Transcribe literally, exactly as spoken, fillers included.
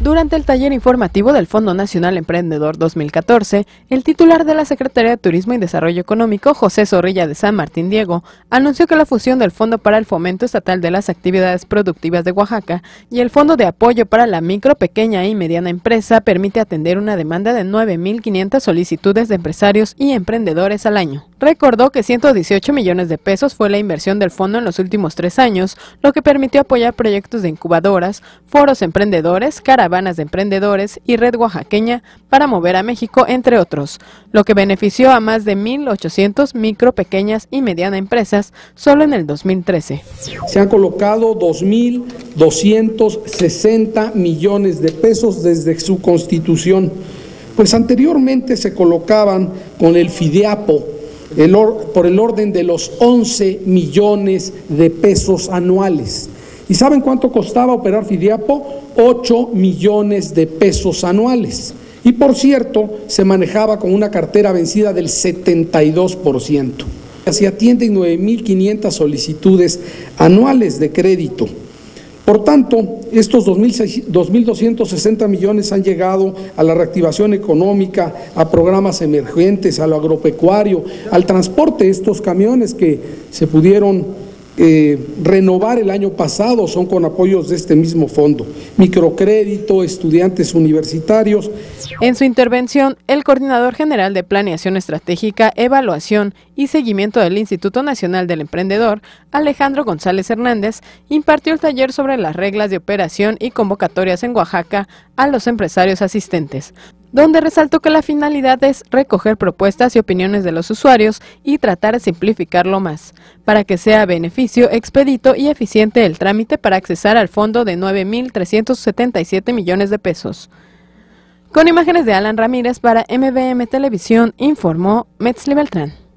Durante el taller informativo del Fondo Nacional Emprendedor dos mil catorce, el titular de la Secretaría de Turismo y Desarrollo Económico, José Zorrilla de San Martín Diego, anunció que la fusión del Fondo para el Fomento Estatal de las Actividades Productivas de Oaxaca y el Fondo de Apoyo para la Micro, Pequeña y Mediana Empresa permite atender una demanda de nueve mil quinientas solicitudes de empresarios y emprendedores al año. Recordó que ciento dieciocho millones de pesos fue la inversión del fondo en los últimos tres años, lo que permitió apoyar proyectos de incubadoras, foros emprendedores, caravanas de emprendedores y red oaxaqueña para mover a México, entre otros, lo que benefició a más de mil ochocientas micro, pequeñas y medianas empresas solo en el dos mil trece. Se han colocado dos mil doscientos sesenta millones de pesos desde su constitución, pues anteriormente se colocaban con el FIDEAPO el or, por el orden de los once millones de pesos anuales. ¿Y saben cuánto costaba operar FIDEAPO? ocho millones de pesos anuales. Y por cierto, se manejaba con una cartera vencida del setenta y dos por ciento. Se atienden nueve mil quinientas solicitudes anuales de crédito. Por tanto, estos dos mil doscientos sesenta millones han llegado a la reactivación económica, a programas emergentes, a lo agropecuario, al transporte. Estos camiones que se pudieron eh, renovar el año pasado son con apoyos de este mismo fondo. Microcrédito, estudiantes universitarios. En su intervención, el coordinador general de Planeación Estratégica, Evaluación y Seguimiento del Instituto Nacional del Emprendedor, Alejandro González Hernández, impartió el taller sobre las reglas de operación y convocatorias en Oaxaca a los empresarios asistentes, donde resaltó que la finalidad es recoger propuestas y opiniones de los usuarios y tratar de simplificarlo más, para que sea beneficio, expedito y eficiente el trámite para accesar al fondo de nueve mil trescientos setenta y siete millones de pesos. Con imágenes de Alan Ramírez para M B M Televisión, informó Metzli Beltrán.